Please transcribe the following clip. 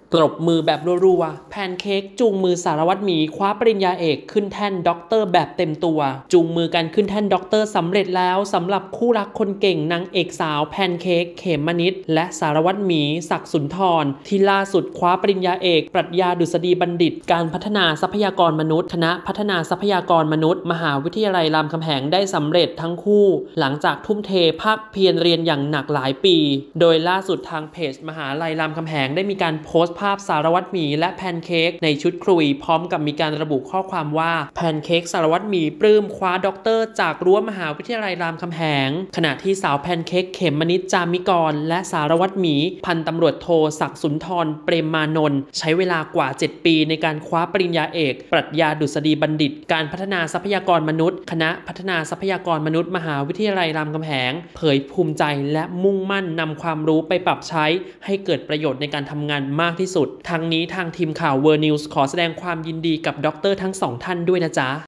ตบมือแบบรัวๆแพนเค้กจูงมือสารวัตรหมีคว้าปริญญาเอกขึ้นแท่นด็อกเตอร์แบบเต็มตัวจูงมือกันขึ้นแท่นด็อกเตอร์สำเร็จแล้วสำหรับคู่รักคนเก่งนางเอกสาวแพนเค้กเขมมนิดและสารวัตรหมีศักดิ์สุนทรที่ล่าสุดคว้าปริญญาเอกปรัชญาดุษฎีบัณฑิตการพัฒนาทรัพยากรมนุษย์คณะพัฒนาทรัพยากรมนุษย์มหาวิทยาลัยรามคำแหงได้สำเร็จทั้งคู่หลังจากทุ่มเทภาคเพียรเรียนอย่างหนักหลายปีโดยล่าสุดทางเพจมหาลัยรามคำแหงได้มีการโพสต์ภาพสารวัตรหมีและแพนเค้กในชุดครุยพร้อมกับมีการระบุข้อความว่าแพนเค้กสารวัตรหมีปลื้มคว้าด็อกเตอร์จากรั้วมหาวิทยาลัยรามคำแหงขณะที่สาวแพนเค้กเขมมนิดจามิกรและสารวัตรหมีพันตำรวจโทศักดิ์สุนทรเปรมมานนท์ใช้เวลากว่า7ปีในการคว้าปริญญาเอกปรัชญาดุษฎีบัณฑิตการพัฒนาทรัพยากรมนุษย์คณะพัฒนาทรัพยากรมนุษย์มหาวิทยาลัยรามคำแหงเผยภูมิใจและมุ่งมั่นนำความรู้ไปปรับใช้ให้เกิดประโยชน์ในการทำงานมากที่สุดทั้งนี้ทางทีมข่าวเวอร์นิวส์ขอแสดงความยินดีกับด็อกเตอร์ทั้งสองท่านด้วยนะจ๊ะ